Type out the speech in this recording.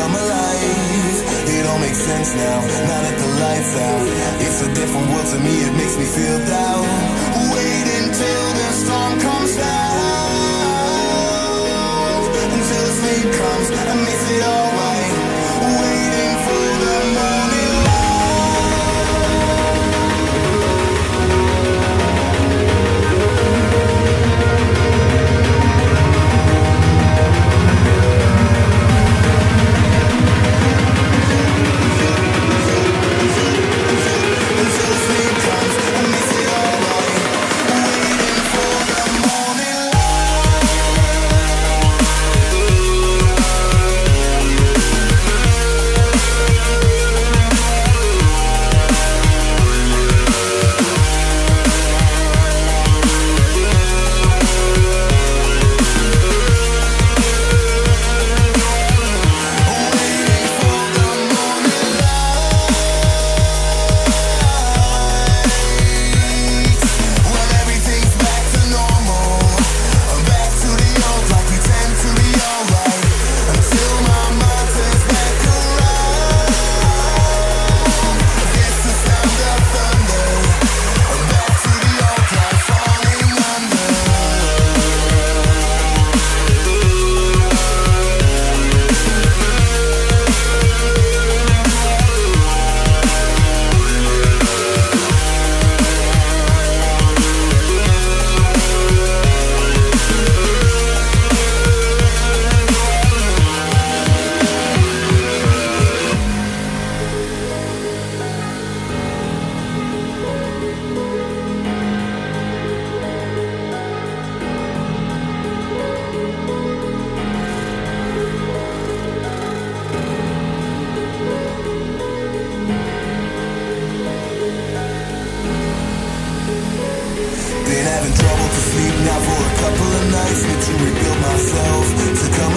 come alive. It all makes sense now that the lights out. It's a different world to me, it makes me feel down. Wait until the storm comes down, until the sleep comes and makes it alright. Waiting for the morning now for a couple of nights, need to rebuild myself, to come